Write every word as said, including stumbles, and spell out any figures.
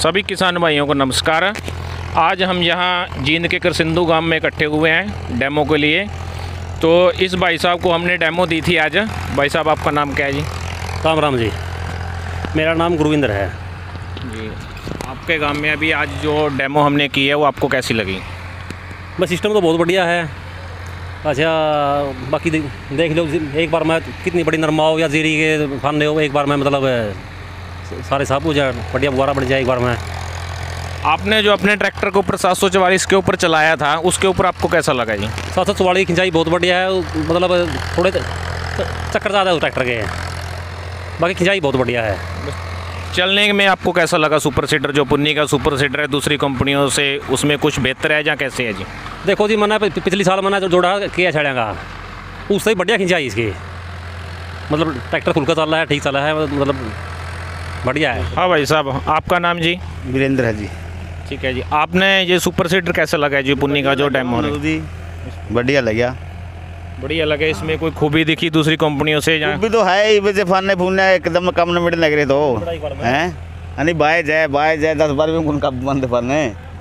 सभी किसान भाइयों को नमस्कार। आज हम यहाँ जींद के करसिंधु गांव में इकट्ठे हुए हैं डेमो के लिए। तो इस भाई साहब को हमने डेमो दी थी आज। भाई साहब आपका नाम क्या है जी? राम राम जी, मेरा नाम गुरविंदर है जी। आपके गांव में अभी आज जो डेमो हमने की है वो आपको कैसी लगी? बस सिस्टम तो बहुत बढ़िया है। अच्छा, बाकी दे, देख लो एक बार में कितनी बड़ी नरमा हो या जीरी के फाने हो, एक बार में मतलब सारे साफ हो जाए, बढ़िया बुआरा बढ़ जाए एक बार में। आपने जो अपने ट्रैक्टर के ऊपर सात सौ चवालीस के ऊपर चलाया था उसके ऊपर आपको कैसा लगा जी? सात सौ चवालीस खिंचाई बहुत बढ़िया है, मतलब थोड़े चक्कर ज़्यादा है उस ट्रैक्टर के, बाकी खिंचाई बहुत बढ़िया है। चलने में आपको कैसा लगा? सुपर सीडर जो पुन्नी का सुपर सीडर है दूसरी कंपनियों से, उसमें कुछ बेहतर है या कैसे है जी? देखो जी, मैंने पिछली साल मैंने जो जोड़ा किया छड़ेगा उससे ही बढ़िया खिंचाई इसकी, मतलब ट्रैक्टर खुल का चल रहा है, ठीक चल रहा है, मतलब बढ़िया है। हाँ भाई साहब, आपका नाम जी? वीरेंद्र है जी। ठीक है जी। आपने ये सुपर सीडर कैसा लगा जी पुन्नी का जो डेमो है? बढ़िया लगा, बढ़िया लगे। इसमें कोई खूबी दिखी दूसरी कंपनियों से? भी तो है ही, वैसे फाने फूलने एकदम कम नंबर लग रहे तो हैं, बाय जाए बाय जाए दस बार भी उनका बंद फरने।